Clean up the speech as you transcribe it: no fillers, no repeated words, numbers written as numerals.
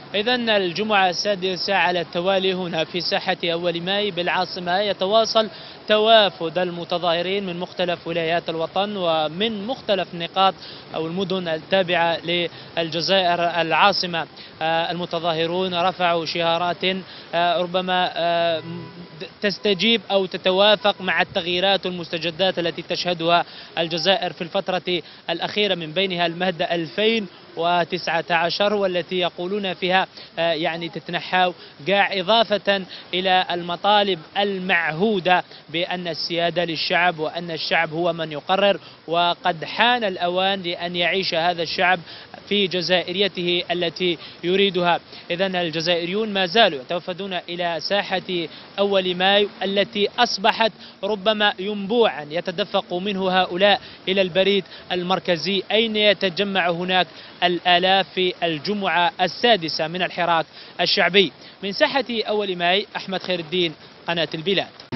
إذن الجمعة السادسة على التوالي هنا في ساحة أول ماي بالعاصمة يتواصل توافد المتظاهرين من مختلف ولايات الوطن ومن مختلف نقاط أو المدن التابعة للجزائر العاصمة. المتظاهرون رفعوا شعارات ربما تستجيب أو تتوافق مع التغييرات والمستجدات التي تشهدها الجزائر في الفترة الأخيرة، من بينها المهد 2019 والتي يقولون فيها يعني تتنحى قاع، إضافة إلى المطالب المعهودة بأن السيادة للشعب وأن الشعب هو من يقرر، وقد حان الأوان لأن يعيش هذا الشعب في جزائريته التي يريدها. إذن الجزائريون ما زالوا يتوافدون إلى ساحة أول ماي التي أصبحت ربما ينبوعا يتدفق منه هؤلاء إلى البريد المركزي أين يتجمع هناك الآلاف في الجمعة السادسة من الحراك الشعبي. من ساحة أول ماي، أحمد خير الدين، قناة البلاد.